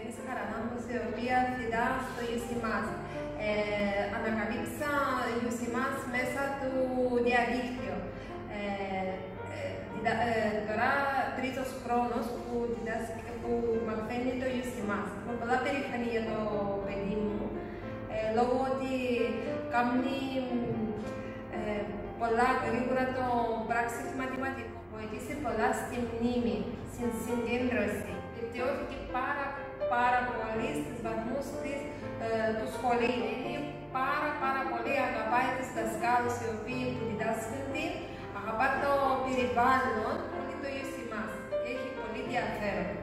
της Χαραλάμπους, η οποία φοιτά στο UCMAS. Ανακαλύψα UCMAS μέσα του διαδίκτυο. Τώρα τρίτος χρόνος που μαθαίνει το UCMAS. Έχω πολλά περήφανη για το παιδί μου, λόγω ότι κάνει πολλά γρήγορα το πράξεις μαθηματικό. Βοηθήσει πολλά στη μνήμη, στην συγκέντρωση. Βελτιώθηκε πάρα πολύ στους βαθμούς του σχολείου. Είναι πάρα πολύ αγαπάει τους δασκάλους οι οποίοι του διδάσκονται, αγαπά το περιβάλλον, πολύ το UCMAS και έχει πολύ ενδιαφέρον.